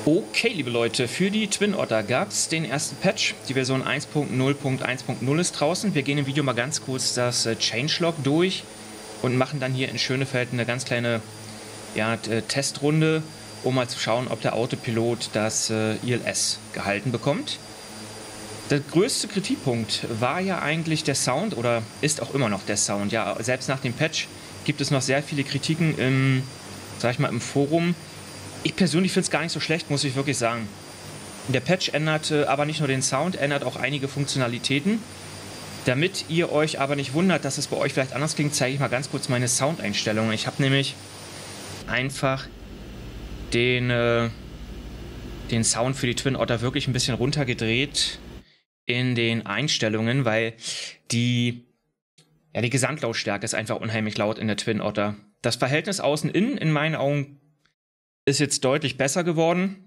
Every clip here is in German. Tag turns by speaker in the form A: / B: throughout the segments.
A: Okay, liebe Leute, für die Twin Otter gab es den ersten Patch. Die Version 1.0.1.0 ist draußen. Wir gehen im Video mal ganz kurz das Changelog durch und machen dann hier in Schönefeld eine ganz kleine Testrunde, um mal zu schauen, ob der Autopilot das ILS gehalten bekommt. Der größte Kritikpunkt war ja eigentlich der Sound, oder ist auch immer noch der Sound. Ja, selbst nach dem Patch gibt es noch sehr viele Kritiken im Forum. Ich persönlich finde es gar nicht so schlecht, muss ich wirklich sagen. Der Patch ändert aber nicht nur den Sound, ändert auch einige Funktionalitäten. Damit ihr euch aber nicht wundert, dass es bei euch vielleicht anders klingt, zeige ich mal ganz kurz meine Soundeinstellungen. Ich habe nämlich einfach den Sound für die Twin Otter wirklich ein bisschen runtergedreht in den Einstellungen, weil die Gesamtlautstärke ist einfach unheimlich laut in der Twin Otter. Das Verhältnis außen-innen in meinen Augen ist jetzt deutlich besser geworden.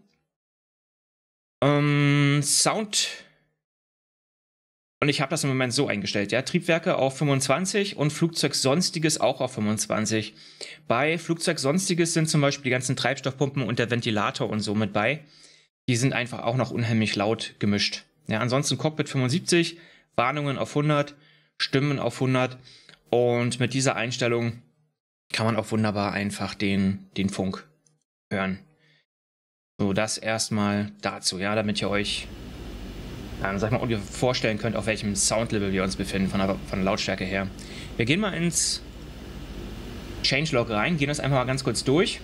A: Sound. Und ich habe das im Moment so eingestellt, ja. Triebwerke auf 25 und Flugzeug Sonstiges auch auf 25. Bei Flugzeug Sonstiges sind zum Beispiel die ganzen Treibstoffpumpen und der Ventilator und so mit bei. Die sind einfach auch noch unheimlich laut gemischt. Ja, ansonsten Cockpit 75, Warnungen auf 100, Stimmen auf 100. Und mit dieser Einstellung kann man auch wunderbar einfach den Funk hören. So, das erstmal dazu, ja, damit ihr euch ungefähr vorstellen könnt, auf welchem Soundlevel wir uns befinden, von der Lautstärke her. Wir gehen mal ins Changelog rein, gehen das einfach mal ganz kurz durch.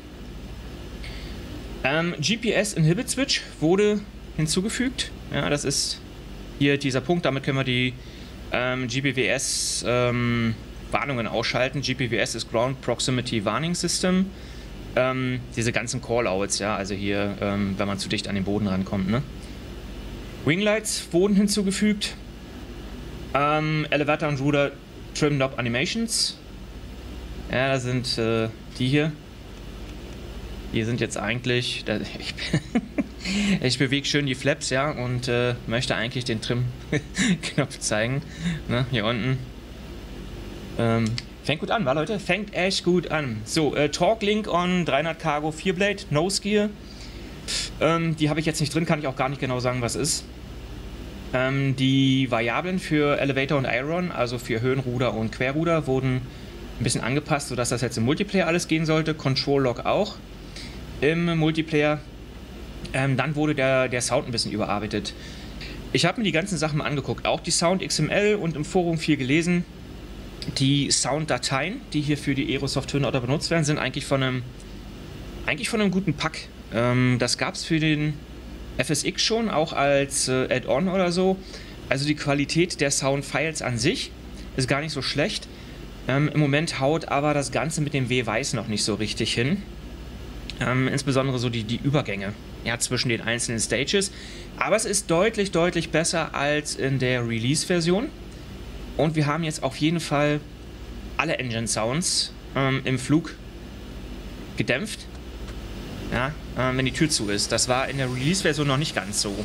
A: GPS Inhibit Switch wurde hinzugefügt. Ja, das ist hier dieser Punkt, damit können wir die GPWS Warnungen ausschalten. GPWS ist Ground Proximity Warning System. Diese ganzen Callouts, ja, also hier, wenn man zu dicht an den Boden rankommt, ne? Winglights wurden hinzugefügt. Elevator und Ruder Trim Knob Animations. Ja, da sind die hier. Die sind jetzt eigentlich... ich bewege schön die Flaps, ja, und möchte eigentlich den Trim-Knopf zeigen. Ne, hier unten. Fängt gut an, wa Leute? Fängt echt gut an. So, Torque Link on 300 Cargo 4-Blade, Nose Gear. Die habe ich jetzt nicht drin, kann ich auch gar nicht genau sagen, was ist. Die Variablen für Elevator und Aileron, also für Höhenruder und Querruder, wurden ein bisschen angepasst, sodass das jetzt im Multiplayer alles gehen sollte. Control Log auch im Multiplayer. Dann wurde der Sound ein bisschen überarbeitet. Ich habe mir die ganzen Sachen mal angeguckt, auch die Sound XML und im Forum viel gelesen. Die Sounddateien, die hier für die Aerosoft Twin Otter benutzt werden, sind eigentlich von einem guten Pack. Das gab es für den FSX schon, auch als Add-on oder so. Also die Qualität der Soundfiles an sich ist gar nicht so schlecht. Im Moment haut aber das Ganze mit dem W-Weiß noch nicht so richtig hin. Insbesondere so die Übergänge, ja, zwischen den einzelnen Stages. Aber es ist deutlich, deutlich besser als in der Release-Version. Und wir haben jetzt auf jeden Fall alle Engine-Sounds im Flug gedämpft, ja, wenn die Tür zu ist. Das war in der Release-Version noch nicht ganz so.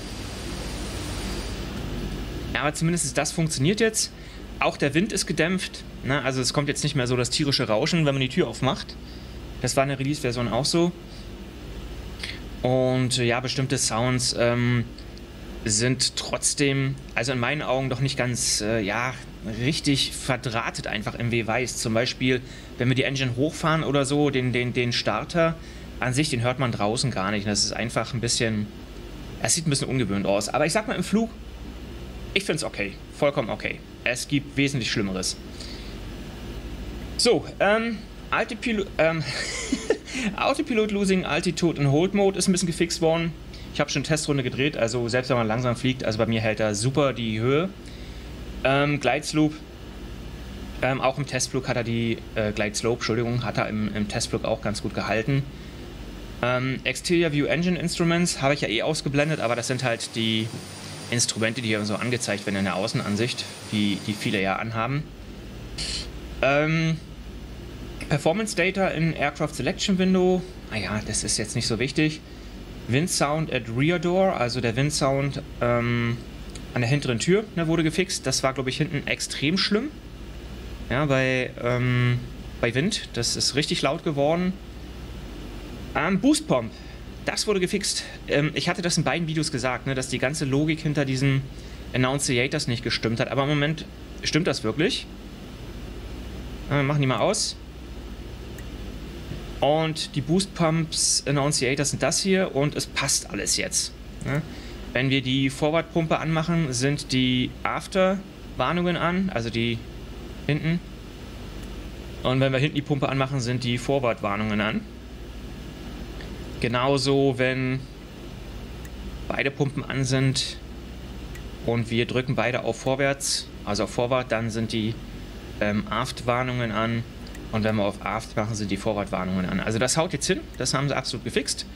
A: Ja, aber zumindest das funktioniert jetzt. Auch der Wind ist gedämpft. Ne? Also es kommt jetzt nicht mehr so das tierische Rauschen, wenn man die Tür aufmacht. Das war in der Release-Version auch so. Und ja, bestimmte Sounds sind trotzdem, also in meinen Augen doch nicht ganz, richtig verdrahtet einfach im W-Weiß. Zum Beispiel, wenn wir die Engine hochfahren oder so, den Starter an sich, den hört man draußen gar nicht. Das ist einfach ein bisschen, es sieht ein bisschen ungewöhnt aus. Aber ich sag mal, im Flug, ich finde es okay, vollkommen okay. Es gibt wesentlich Schlimmeres. So, Autopilot Losing Altitude in Hold Mode ist ein bisschen gefixt worden. Ich habe schon eine Testrunde gedreht, also selbst wenn man langsam fliegt, also bei mir hält er super die Höhe. Glideslope, auch im Testflug hat er die hat er im Testflug auch ganz gut gehalten. Exterior View Engine Instruments habe ich ja eh ausgeblendet, aber das sind halt die Instrumente, die hier so angezeigt werden in der Außenansicht, die viele ja anhaben. Performance Data in Aircraft Selection Window, naja, das ist jetzt nicht so wichtig. Wind Sound at Rear Door, also der Windsound an der hinteren Tür, ne, wurde gefixt. Das war, glaube ich, hinten extrem schlimm. Ja, bei Wind, das ist richtig laut geworden. Boost Pump das wurde gefixt. Ich hatte das in beiden Videos gesagt, ne, dass die ganze Logik hinter diesen Annunciators nicht gestimmt hat. Aber im Moment stimmt das wirklich. Machen die mal aus. Und die Boost Pumps Annunciators sind das hier und es passt alles jetzt. Ne? Wenn wir die Forward-Pumpe anmachen, sind die After-Warnungen an, also die hinten. Und wenn wir hinten die Pumpe anmachen, sind die Forward-Warnungen an. Genauso, wenn beide Pumpen an sind und wir drücken beide auf Vorwärts, also auf Forward, dann sind die Aft-Warnungen an. Und wenn wir auf Aft machen, sind die Forward-Warnungen an. Also das haut jetzt hin, das haben sie absolut gefixt.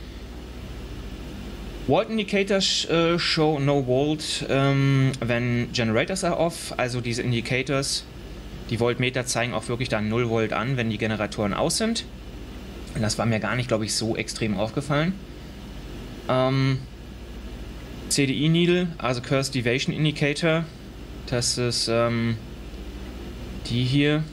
A: Volt Indicators show no volt when generators are off. Also diese Indicators, die Voltmeter zeigen auch wirklich dann 0 Volt an, wenn die Generatoren aus sind. Und das war mir gar nicht, glaube ich, so extrem aufgefallen. CDI Needle, also Curse Deviation Indicator. Das ist die hier.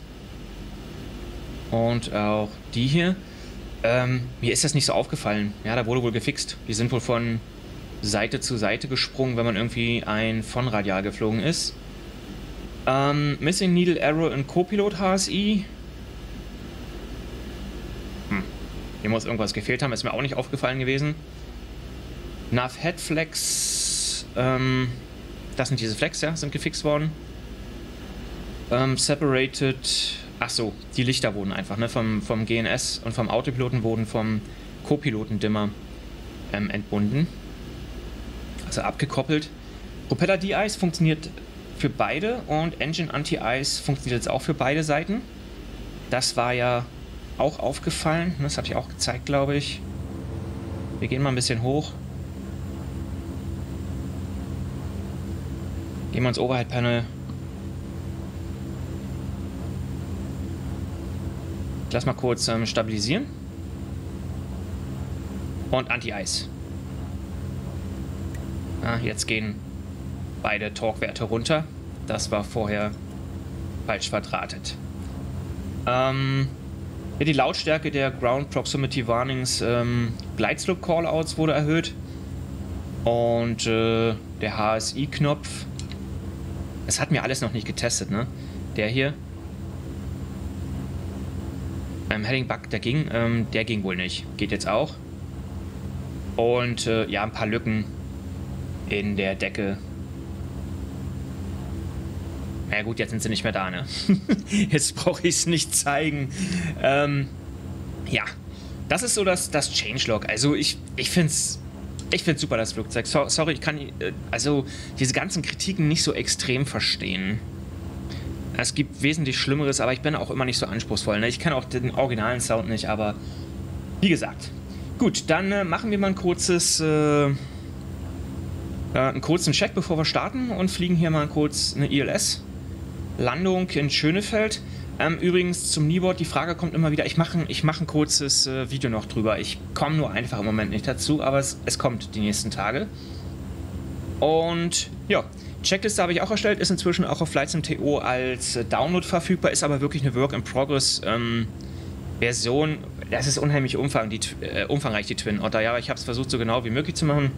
A: Und auch die hier. Mir ist das nicht so aufgefallen. Ja, da wurde wohl gefixt. Die sind wohl von Seite zu Seite gesprungen, wenn man irgendwie ein von Radial geflogen ist. Missing Needle Error in Copilot HSI. Hier muss irgendwas gefehlt haben, ist mir auch nicht aufgefallen gewesen. Nav Head Flex. Das sind diese Flex, ja, sind gefixt worden. Separated. Achso, die Lichter wurden einfach, ne, vom GNS und vom Autopiloten wurden vom Co-Piloten-Dimmer entbunden. Also abgekoppelt. Propeller De-Ice funktioniert für beide und Engine Anti-Ice funktioniert jetzt auch für beide Seiten. Das war ja auch aufgefallen. Das hatte ich auch gezeigt, glaube ich. Wir gehen mal ein bisschen hoch. Gehen wir ins Overhead-Panel. Ich lass mal kurz stabilisieren. Und Anti-Ice. Jetzt gehen beide Torque-Werte runter. Das war vorher falsch verdrahtet. Die Lautstärke der Ground Proximity Warnings Glideslope Callouts wurde erhöht. Und der HSI-Knopf. Das hatten wir alles noch nicht getestet, ne? Der hier. Heading Bug, der ging wohl nicht. Geht jetzt auch. Und ja, ein paar Lücken in der Decke. Na gut, jetzt sind sie nicht mehr da, ne? Jetzt brauche ich es nicht zeigen. Ja, das ist so das Changelog. Also ich finde es super, das Flugzeug. Sorry, ich kann also diese ganzen Kritiken nicht so extrem verstehen. Es gibt wesentlich Schlimmeres, aber ich bin auch immer nicht so anspruchsvoll. Ne? Ich kann auch den originalen Sound nicht, aber wie gesagt. Gut, dann machen wir mal einen kurzen Check, bevor wir starten und fliegen hier mal kurz eine ILS-Landung in Schönefeld. Übrigens zum Kneeboard, die Frage kommt immer wieder, ich mache ein kurzes Video noch drüber. Ich komme nur einfach im Moment nicht dazu, aber es kommt die nächsten Tage. Und ja, Checkliste habe ich auch erstellt, ist inzwischen auch auf FlightSim.to als Download verfügbar, ist aber wirklich eine Work-in-Progress Version. Das ist unheimlich umfangreich, die Twin Otter. Ja, ich habe es versucht, so genau wie möglich zu machen.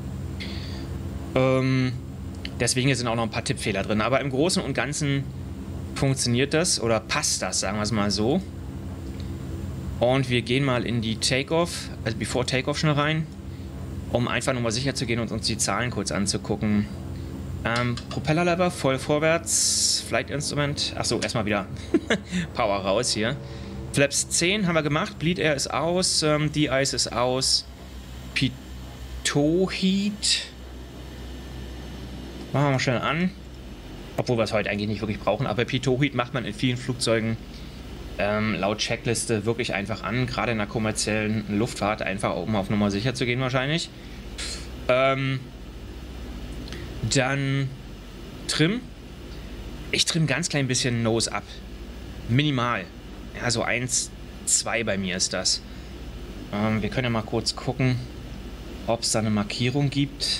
A: Deswegen sind auch noch ein paar Tippfehler drin, aber im Großen und Ganzen funktioniert das oder passt das, sagen wir es mal so. Und wir gehen mal in die Takeoff, also Before Takeoff schnell rein, um einfach nochmal sicher zu gehen und uns die Zahlen kurz anzugucken. Propellerlever voll vorwärts, Flight Instrument, achso, erstmal wieder Power raus hier. Flaps 10 haben wir gemacht, Bleed Air ist aus, De-Ice ist aus, Pitot Heat machen wir mal schnell an, obwohl wir es heute eigentlich nicht wirklich brauchen, aber Pitot Heat macht man in vielen Flugzeugen laut Checkliste wirklich einfach an, gerade in der kommerziellen Luftfahrt, einfach um auf Nummer sicher zu gehen wahrscheinlich. Dann Trim. Ich trimme ganz klein bisschen Nose ab. Minimal. Ja, so 1, 2 bei mir ist das. Wir können ja mal kurz gucken, ob es da eine Markierung gibt.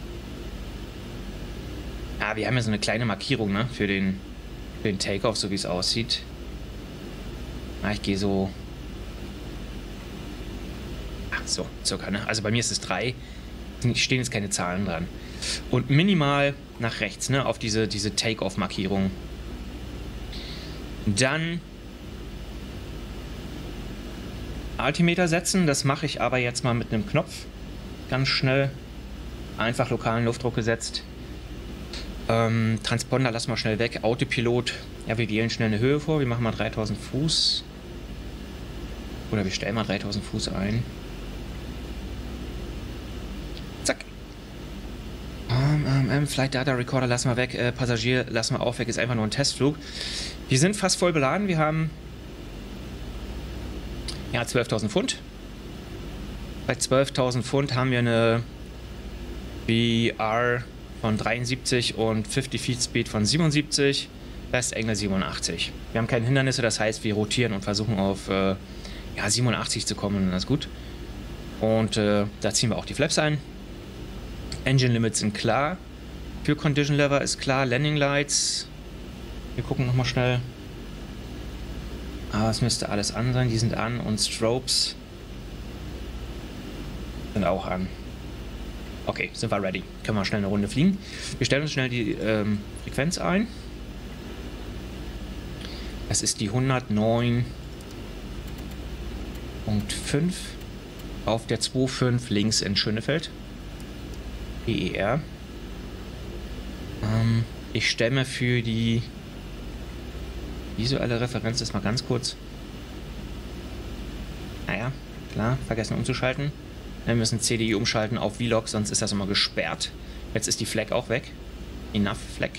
A: Ja, wir haben ja so eine kleine Markierung, ne, für den Takeoff, so wie es aussieht. Na, ich gehe so... so circa, ne? Also bei mir ist es 3. Stehen jetzt keine Zahlen dran. Und minimal nach rechts, ne? Auf diese Take-Off-Markierung. Dann Altimeter setzen. Das mache ich aber jetzt mal mit einem Knopf. Ganz schnell. Einfach lokalen Luftdruck gesetzt. Transponder lassen wir schnell weg. Autopilot. Ja, wir wählen schnell eine Höhe vor. Wir machen mal 3000 Fuß. Oder wir stellen mal 3000 Fuß ein. Zack. Flight Data Recorder lassen wir weg. Passagier lassen wir auch weg. Ist einfach nur ein Testflug. Wir sind fast voll beladen. Wir haben ja 12.000 Pfund. Bei 12.000 Pfund haben wir eine VR von 73 und 50 Feet Speed von 77. Best Angle 87. Wir haben keine Hindernisse, das heißt, wir rotieren und versuchen auf ja, 87 zu kommen und das ist gut. Und da ziehen wir auch die Flaps ein. Engine Limits sind klar. Für Condition Lever ist klar. Landing Lights. Wir gucken nochmal schnell. Aber es müsste alles an sein. Die sind an. Und Strobes sind auch an. Okay, sind wir ready. Können wir schnell eine Runde fliegen. Wir stellen uns schnell die Frequenz ein. Das ist die 109.5 auf der 2.5 links in Schönefeld. PER. Ich stelle mir für die visuelle Referenz das mal ganz kurz. Naja, klar, vergessen umzuschalten. Wir müssen CDI umschalten auf Vlog, sonst ist das immer gesperrt. Jetzt ist die Flag auch weg. Enough Flag.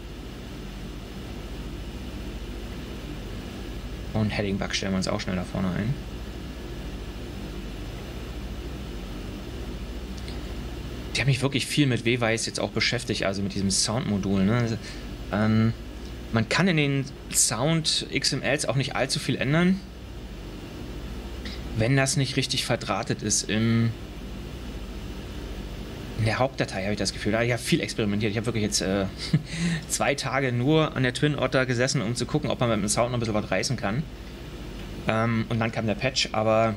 A: Und Heading Bug stellen wir uns auch schnell da vorne ein. Die haben mich wirklich viel mit WWIS jetzt auch beschäftigt, also mit diesem Soundmodul. Ne? Also, man kann in den Sound XMLs auch nicht allzu viel ändern, wenn das nicht richtig verdrahtet ist in der Hauptdatei, habe ich das Gefühl. Ich habe viel experimentiert. Ich habe wirklich jetzt 2 Tage nur an der Twin Otter gesessen, um zu gucken, ob man mit dem Sound noch ein bisschen was reißen kann. Und dann kam der Patch, aber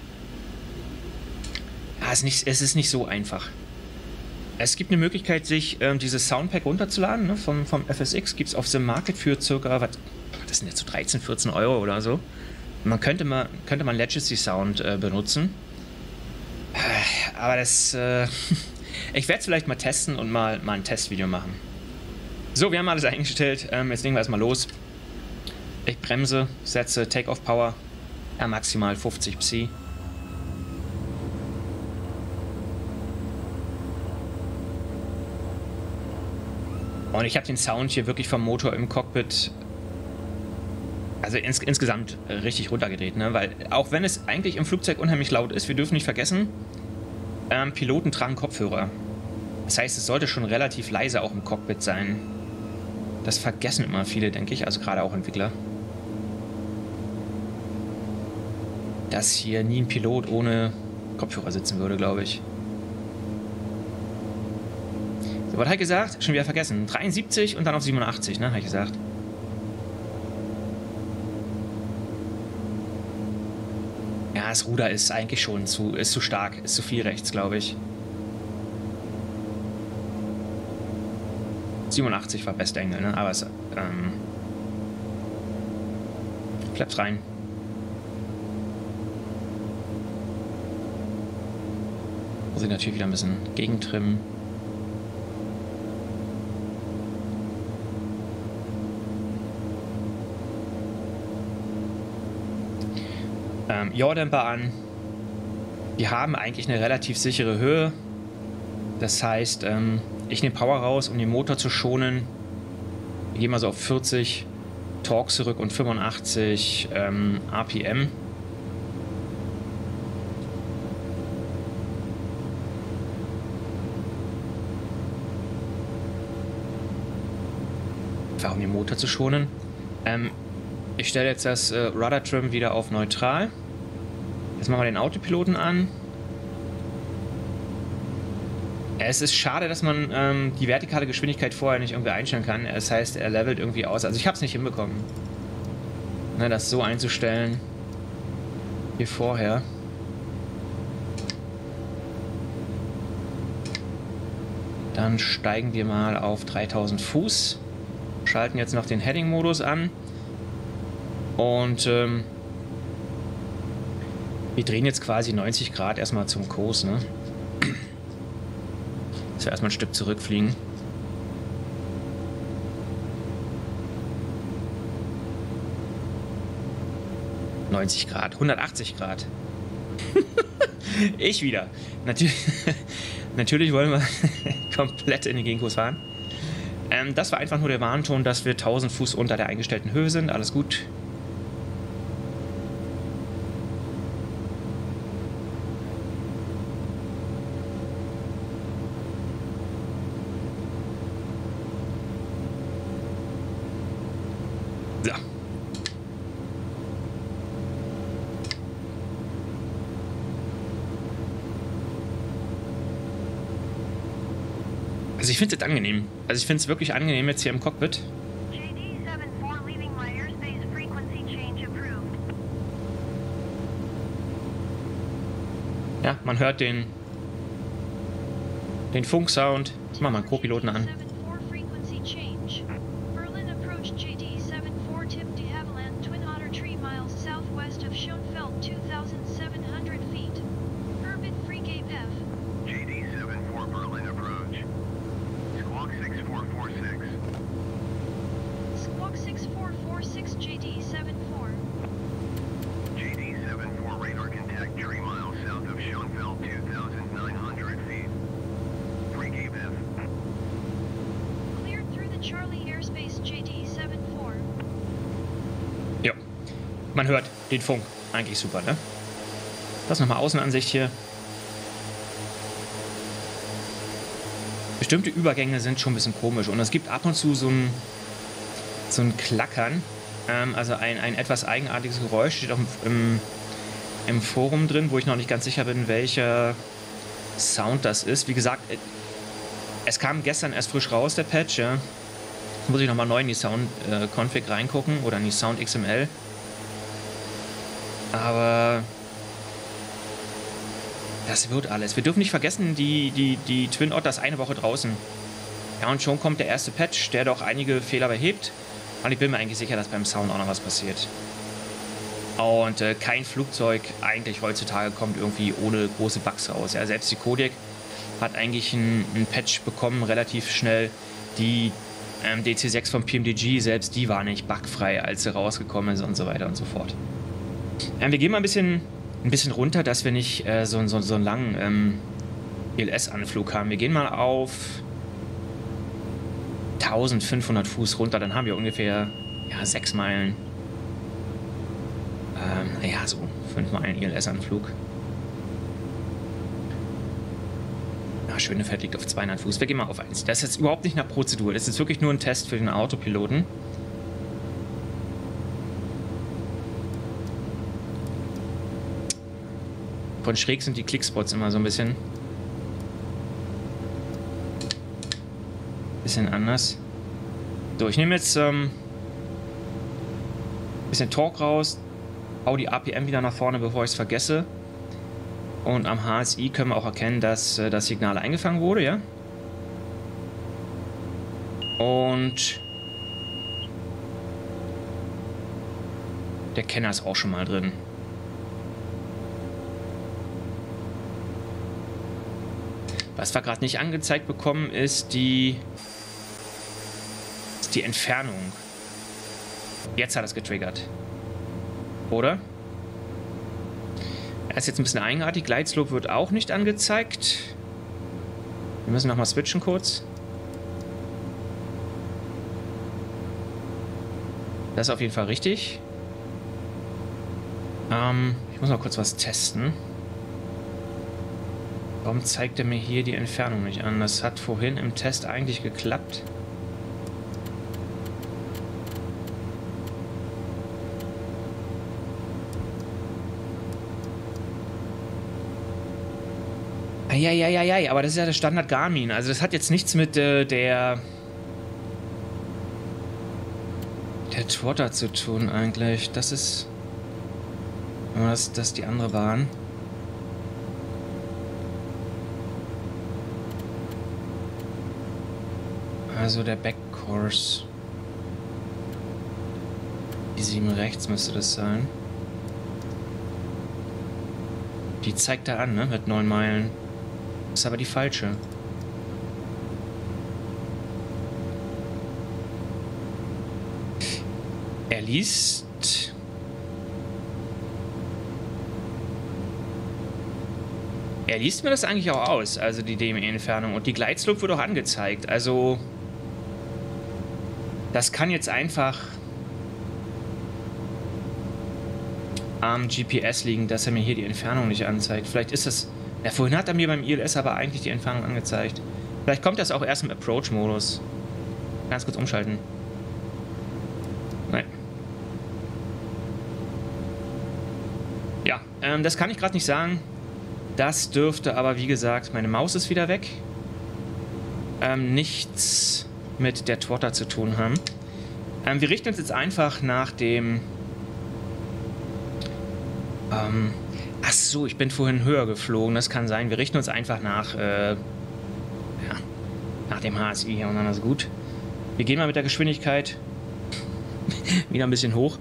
A: ja, es ist nicht so einfach. Es gibt eine Möglichkeit, sich dieses Soundpack runterzuladen, ne, vom FSX. Gibt es auf dem Market für circa, was das sind jetzt so 13, 14 Euro oder so. Man könnte man Legacy Sound benutzen. Aber das ich werde es vielleicht mal testen und mal ein Testvideo machen. So, wir haben alles eingestellt. Jetzt legen wir erstmal los. Ich bremse, setze Take-Off Power maximal 50 Psi. Und ich habe den Sound hier wirklich vom Motor im Cockpit, also insgesamt richtig runtergedreht, ne? Weil auch wenn es eigentlich im Flugzeug unheimlich laut ist, wir dürfen nicht vergessen, Piloten tragen Kopfhörer. Das heißt, es sollte schon relativ leise auch im Cockpit sein. Das vergessen immer viele, denke ich, also gerade auch Entwickler. Dass hier nie ein Pilot ohne Kopfhörer sitzen würde, glaube ich. So, was habe ich gesagt? Schon wieder vergessen. 73 und dann auf 87, ne? Habe ich gesagt. Ja, das Ruder ist eigentlich schon zu stark. Ist zu viel rechts, glaube ich. 87 war Best Angle, ne? Aber es Flaps rein. Muss ich natürlich wieder ein bisschen gegentrimmen. Yaw-Dämper an. Wir haben eigentlich eine relativ sichere Höhe. Das heißt, ich nehme Power raus, um den Motor zu schonen. Wir gehen mal so auf 40 Torque zurück und 85 RPM. Einfach um den Motor zu schonen. Ich stelle jetzt das Rudder Trim wieder auf neutral. Jetzt machen wir den Autopiloten an. Es ist schade, dass man die vertikale Geschwindigkeit vorher nicht irgendwie einstellen kann. Das heißt, er levelt irgendwie aus. Also ich habe es nicht hinbekommen, ne, das so einzustellen wie vorher. Dann steigen wir mal auf 3000 Fuß. Schalten jetzt noch den Heading-Modus an. Und wir drehen jetzt quasi 90 Grad erstmal zum Kurs, ne? Dass wir erstmal ein Stück zurückfliegen. Grad, 180 Grad. Ich wieder. Natürlich wollen wir komplett in den Gegenkurs fahren. Das war einfach nur der Warnton, dass wir 1000 Fuß unter der eingestellten Höhe sind. Alles gut. So. Also ich finde es angenehm. Also ich finde es wirklich angenehm jetzt hier im Cockpit. Ja, man hört den Funksound. Ich mach mal einen Co-Piloten an. Man hört den Funk. Eigentlich super, ne? Das nochmal Außenansicht hier. Bestimmte Übergänge sind schon ein bisschen komisch. Und es gibt ab und zu so ein Klackern. Also ein etwas eigenartiges Geräusch. Steht auch im Forum drin, wo ich noch nicht ganz sicher bin, welcher Sound das ist. Wie gesagt, es kam gestern erst frisch raus, der Patch. Ja. Jetzt muss ich nochmal neu in die Sound-Config reingucken. Oder in die Sound XML. Aber das wird alles. Wir dürfen nicht vergessen, die Twin Otter ist eine Woche draußen. Ja, und schon kommt der erste Patch, der doch einige Fehler behebt. Und ich bin mir eigentlich sicher, dass beim Sound auch noch was passiert. Und kein Flugzeug eigentlich heutzutage kommt irgendwie ohne große Bugs raus. Ja, selbst die Kodiak hat eigentlich einen Patch bekommen, relativ schnell. Die DC-6 vom PMDG, selbst die war nicht bugfrei, als sie rausgekommen ist und so weiter und so fort. Wir gehen mal ein bisschen runter, dass wir nicht so einen langen ILS-Anflug haben. Wir gehen mal auf 1500 Fuß runter, dann haben wir ungefähr 6 Meilen. Ja, so 5 Meilen ILS-Anflug. Ja, Schönefeld liegt auf 200 Fuß. Wir gehen mal auf 1. Das ist jetzt überhaupt nicht nach Prozedur. Das ist wirklich nur ein Test für den Autopiloten. Von schräg sind die Clickspots immer so ein bisschen anders. So, ich nehme jetzt bisschen Torque raus, hau die APM wieder nach vorne, bevor ich es vergesse. Und am HSI können wir auch erkennen, dass das Signal eingefangen wurde, ja. Und der Kenner ist auch schon mal drin. Was wir gerade nicht angezeigt bekommen, ist die Entfernung. Jetzt hat es getriggert. Oder? Er ist jetzt ein bisschen eigenartig. Glideslope wird auch nicht angezeigt. Wir müssen nochmal switchen kurz. Das ist auf jeden Fall richtig. Ich muss mal kurz was testen. Warum zeigt er mir hier die Entfernung nicht an? Das hat vorhin im Test eigentlich geklappt. Ja, aber das ist ja der Standard Garmin. Also das hat jetzt nichts mit der Trotter zu tun eigentlich. Das ist die andere Bahn. Also der Backcourse. Die 7 rechts müsste das sein. Die zeigt er an, ne? Mit 9 Meilen. Ist aber die falsche. Er liest... Er liest mir das eigentlich auch aus, also die DME-Entfernung. Und die Gleitslope wird auch angezeigt. Also... Das kann jetzt einfach... am GPS liegen, dass er mir hier die Entfernung nicht anzeigt. Vielleicht ist es... Ja, vorhin hat er mir beim ILS aber eigentlich die Entfernung angezeigt. Vielleicht kommt das auch erst im Approach-Modus. Ganz kurz umschalten. Nein. Ja, das kann ich gerade nicht sagen. Das dürfte aber, wie gesagt, meine Maus ist wieder weg. Nichts mit der Twotter zu tun haben. Wir richten uns jetzt einfach nach dem... ach so, ich bin vorhin höher geflogen, das kann sein. Wir richten uns einfach nach, ja, nach dem HSI hier und dann ist gut. Wir gehen mal mit der Geschwindigkeit wieder ein bisschen hoch.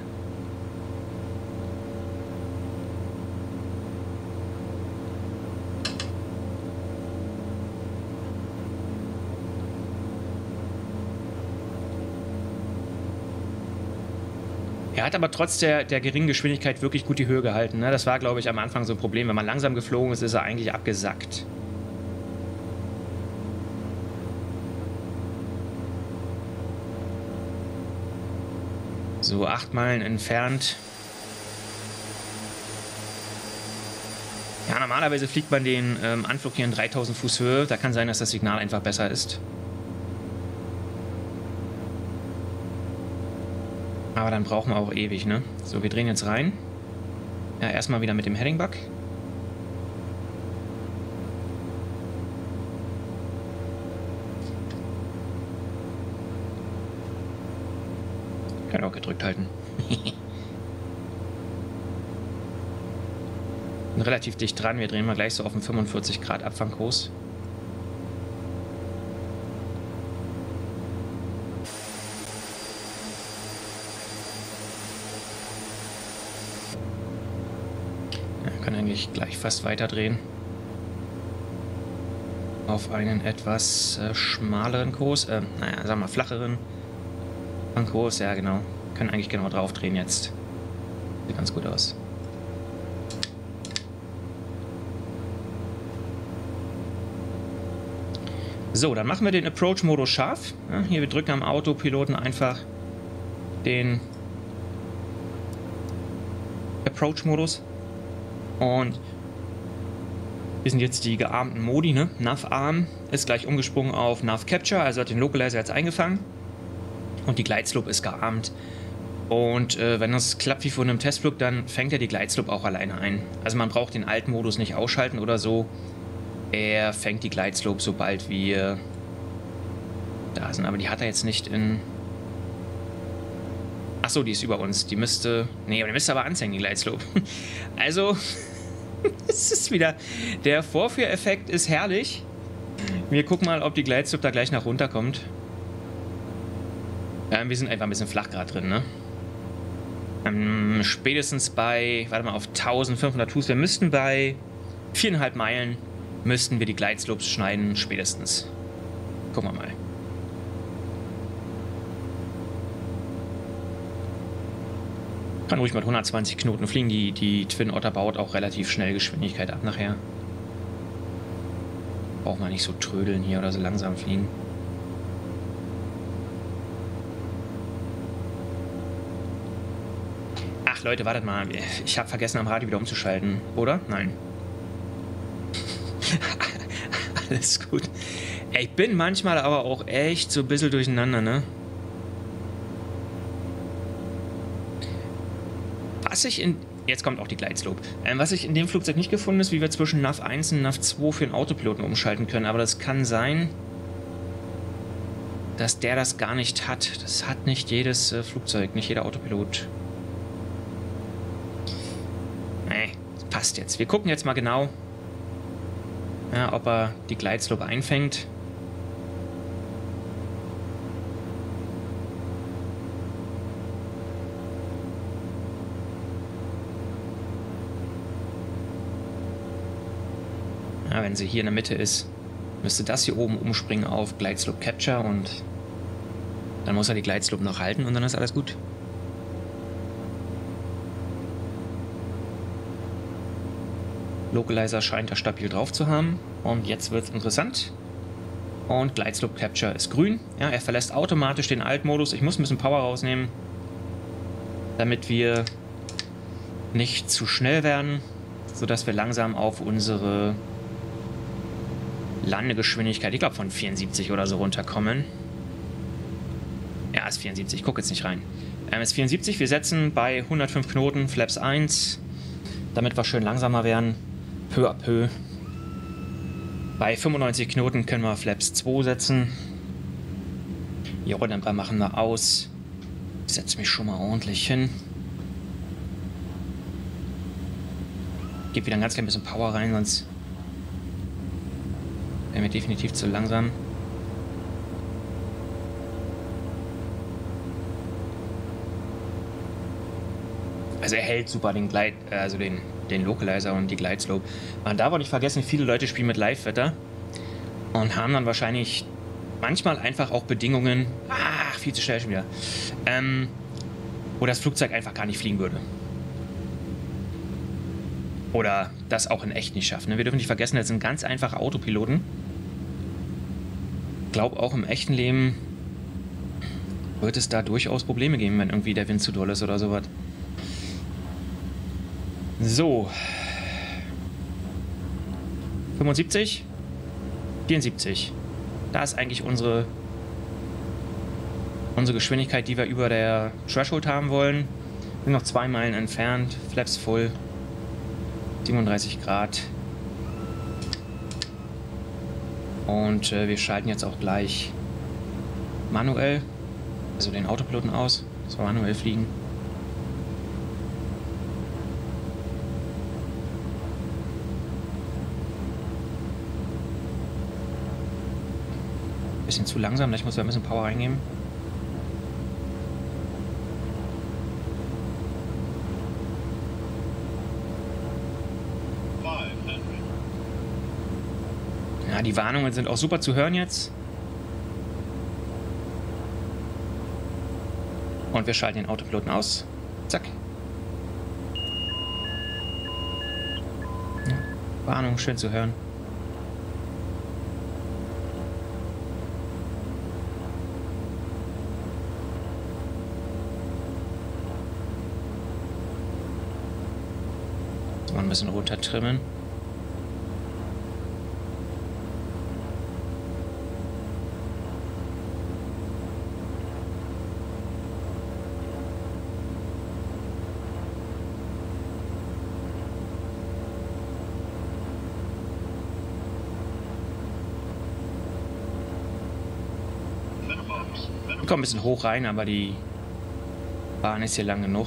A: Er hat aber trotz der geringen Geschwindigkeit wirklich gut die Höhe gehalten. Ne? Das war, glaube ich, am Anfang so ein Problem. Wenn man langsam geflogen ist, ist er eigentlich abgesackt. So, 8 Meilen entfernt. Ja, normalerweise fliegt man den Anflug hier in 3000 Fuß Höhe. Da kann sein, dass das Signal einfach besser ist. Aber dann brauchen wir auch ewig, ne? So, wir drehen jetzt rein. Ja, erstmal wieder mit dem Heading Bug. Kann auch gedrückt halten. Bin relativ dicht dran. Wir drehen mal gleich so auf den 45 Grad Abfangkurs. Gleich fast weiterdrehen auf einen etwas schmaleren Kurs, naja, sagen wir mal flacheren Kurs, ja genau, können eigentlich genau drauf drehen jetzt, sieht ganz gut aus. So, dann machen wir den Approach-Modus scharf, ja, hier wir drücken am Autopiloten einfach den Approach-Modus. Und wir sind jetzt die gearmten Modi, ne? Nav-Arm ist gleich umgesprungen auf Nav-Capture, also hat den Localizer jetzt eingefangen. Und die Gleitslope ist gearmt. Und wenn das klappt wie vor einem Testflug, dann fängt er die Gleitslope auch alleine ein. Also man braucht den alten Modus nicht ausschalten oder so. Er fängt die Gleitslope, sobald wir da sind. Aber die hat er jetzt nicht in... Achso, die ist über uns. Die müsste... Nee, aber die müsste aber anzeigen, die Gleitslope. Also... Es ist wieder... Der Vorführeffekt ist herrlich. Wir gucken mal, ob die Gleitslope da gleich nach runter kommt. Wir sind einfach ein bisschen flach gerade drin, ne? Spätestens bei... Warte mal, auf 1500 Fuß. Wir müssten bei 4,5 Meilen müssten wir die Gleitslopes schneiden, spätestens. Gucken wir mal. Kann ruhig mit 120 Knoten fliegen. Die Twin Otter baut auch relativ schnell Geschwindigkeit ab nachher. Braucht man nicht so trödeln hier oder so langsam fliegen. Ach Leute, wartet mal. Ich habe vergessen, am Radio wieder umzuschalten. Oder? Nein. Alles gut. Ich bin manchmal aber auch echt so ein bisschen durcheinander, ne? Was ich in... Jetzt kommt auch die Gleitslope. Was ich in dem Flugzeug nicht gefunden ist, wie wir zwischen Nav 1 und Nav 2 für den Autopiloten umschalten können. Aber das kann sein, dass der das gar nicht hat. Das hat nicht jedes Flugzeug, nicht jeder Autopilot. Nee, das passt jetzt. Wir gucken jetzt mal genau, ja, ob er die Gleitslope einfängt. Ja, wenn sie hier in der Mitte ist, müsste das hier oben umspringen auf Glideslope Capture und dann muss er die Glideslope noch halten und dann ist alles gut. Localizer scheint er stabil drauf zu haben. Und jetzt wird es interessant. Und Glideslope Capture ist grün. Ja, er verlässt automatisch den Alt-Modus. Ich muss ein bisschen Power rausnehmen, damit wir nicht zu schnell werden, sodass wir langsam auf unsere Landegeschwindigkeit, ich glaube von 74 oder so runterkommen. Ja, ist 74. Ich gucke jetzt nicht rein. Ist 74. Wir setzen bei 105 Knoten Flaps 1, damit wir schön langsamer werden. Peu à peu. Bei 95 Knoten können wir Flaps 2 setzen. Jo, dann machen wir aus. Ich setze mich schon mal ordentlich hin. Gebe wieder ein ganz klein bisschen Power rein, sonst wären wir definitiv zu langsam. Also er hält super den den Localizer und die Glideslope. Man darf auch nicht vergessen, viele Leute spielen mit Live-Wetter und haben dann wahrscheinlich manchmal einfach auch Bedingungen, viel zu schnell schon wieder, wo das Flugzeug einfach gar nicht fliegen würde. Oder das auch in echt nicht schafft. Ne? Wir dürfen nicht vergessen, das sind ganz einfache Autopiloten. Ich glaube, auch im echten Leben wird es da durchaus Probleme geben, wenn irgendwie der Wind zu doll ist oder sowas. So. 75. 74. Da ist eigentlich unsere Geschwindigkeit, die wir über der Threshold haben wollen. Wir sind noch 2 Meilen entfernt. Flaps voll. 37 Grad. Und wir schalten jetzt auch gleich manuell, also den Autopiloten aus, dass wir manuell fliegen. Bisschen zu langsam, ich muss da ein bisschen Power reingeben. Ja, die Warnungen sind auch super zu hören jetzt. Und wir schalten den Autopiloten aus. Zack. Ja, Warnung, schön zu hören. Mal ein bisschen runter trimmen. Ich komme ein bisschen hoch rein, aber die Bahn ist hier lang genug.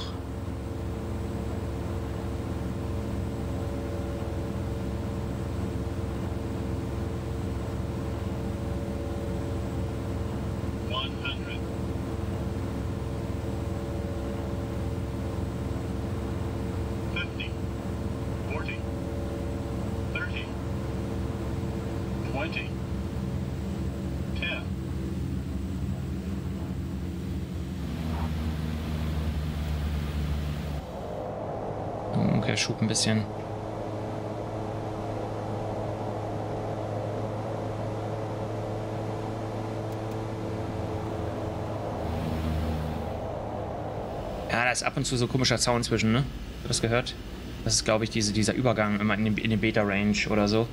A: Okay, Schub ein bisschen. Ja, da ist ab und zu so komischer Sound zwischen, ne? Hast du das gehört? Das ist, glaube ich, dieser Übergang immer in den Beta-Range oder so.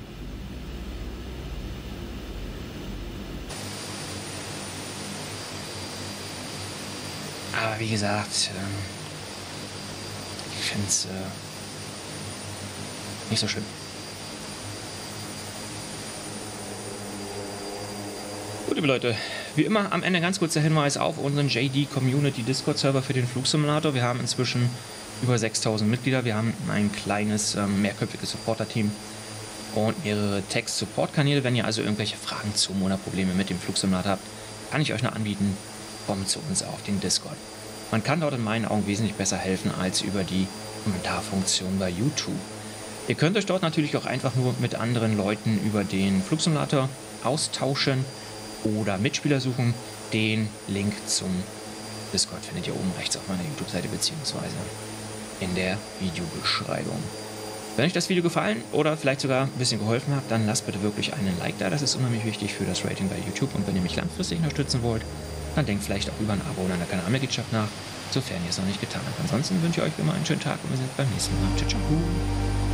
A: Aber wie gesagt, ich finde es nicht so schlimm. Gut, liebe Leute, wie immer am Ende ganz kurzer Hinweis auf unseren JD Community Discord Server für den Flugsimulator. Wir haben inzwischen über 6000 Mitglieder. Wir haben ein kleines, mehrköpfiges Supporter-Team und mehrere Text-Support-Kanäle. Wenn ihr also irgendwelche Fragen zum oder Probleme mit dem Flugsimulator habt, kann ich euch nur anbieten, kommt zu uns auf den Discord. Man kann dort in meinen Augen wesentlich besser helfen als über die Kommentarfunktion bei YouTube. Ihr könnt euch dort natürlich auch einfach nur mit anderen Leuten über den Flugsimulator austauschen oder Mitspieler suchen. Den Link zum Discord findet ihr oben rechts auf meiner YouTube-Seite beziehungsweise in der Videobeschreibung. Wenn euch das Video gefallen oder vielleicht sogar ein bisschen geholfen hat, dann lasst bitte wirklich einen Like da. Das ist unheimlich wichtig für das Rating bei YouTube. Und wenn ihr mich langfristig unterstützen wollt, dann denkt vielleicht auch über ein Abo oder eine Kanalmitgliedschaft nach, sofern ihr es noch nicht getan habt. Ansonsten wünsche ich euch immer einen schönen Tag und wir sehen uns beim nächsten Mal. Ciao, ciao.